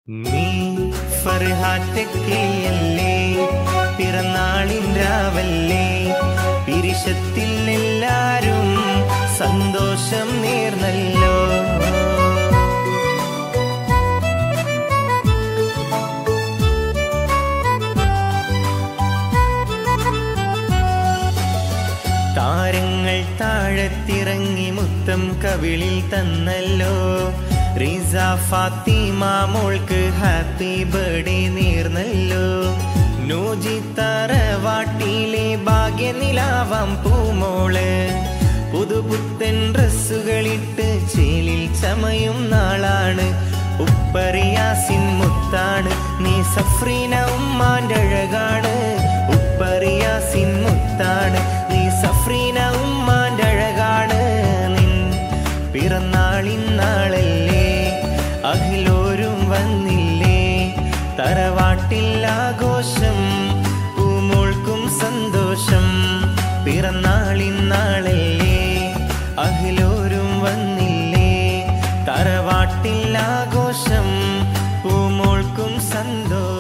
നീ ഫർഹാറ്റക്കിളിയല്ലേ, പിറന്നാളിൻ രാവല്ലേ, പിരിശത്തിൽ എല്ലാരും സന്തോഷം നേർന്നല്ലോ. താരങ്ങൾ താഴത്തിറങ്ങി മുത്തം കവിളിൽ തന്നല്ലോ. റിസ ഫാത്തിമ മോൾക്ക് ഹാപ്പി ബർത്ത്ഡേ നേർന്നല്ലോ. നോജി തറവാട്ടിലെ ഭാഗ്യനിലാവാം പൂമോള്, പുതുപുത്തൻ ഡ്രസ്സുകളിട്ട് ചേലിൽ ചമയും നാളാണ്. ഉപ്പറിയാസിൻ മുത്താണ് നീ, സഫ്രീന ഉമ്മാൻ്റെ അഴകാണ്. ഉപ്പറിയാസിൻ മുത്താണ് നീ, സഫ്രീന ഉമ്മാൻ്റെ അഴകാണ്. നിൻ പിറന്നാളിൻ നാളല്ലേ, അഖിലോരും വന്നില്ലേ, തറവാട്ടിൽ ആഘോഷം, പൂമോൾക്കും സന്തോഷം. പിറന്നാളിൻ നാളല്ലേ, അഖിലോരും വന്നില്ലേ, തറവാട്ടിൽ ആഘോഷം, പൂമോൾക്കും സന്തോഷം.